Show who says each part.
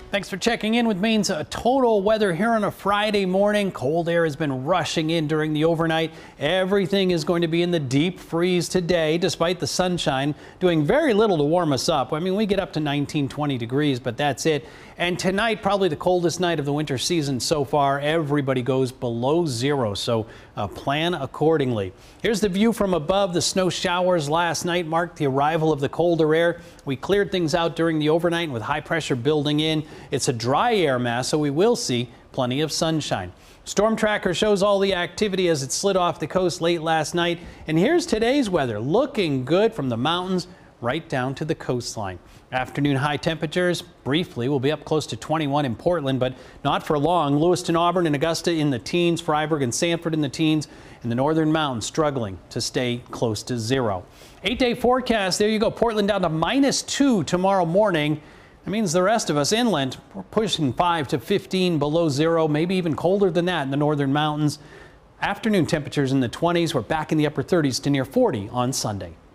Speaker 1: Thanks for checking in with Maine's total weather here on a Friday morning. Cold air has been rushing in during the overnight. Everything is going to be in the deep freeze today, despite the sunshine doing very little to warm us up. I mean, we get up to 19, 20 degrees, but that's it. And tonight, probably the coldest night of the winter season so far. Everybody goes below zero, so plan accordingly. Here's the view from above. The snow showers last night marked the arrival of the colder air. We cleared things out during the overnight with high pressure building in. It's a dry air mass, so we will see plenty of sunshine. Storm Tracker shows all the activity as it slid off the coast late last night. And here's today's weather, looking good from the mountains right down to the coastline. Afternoon high temperatures briefly will be up close to 21 in Portland, but not for long. Lewiston, Auburn, and Augusta in the teens, Freiburg and Sanford in the teens, and the northern mountains struggling to stay close to zero. 8-day forecast. There you go. Portland down to -2 tomorrow morning. That means the rest of us inland, we're pushing 5 to 15 below zero, maybe even colder than that in the northern mountains. Afternoon temperatures in the 20s. We're back in the upper 30s to near 40 on Sunday.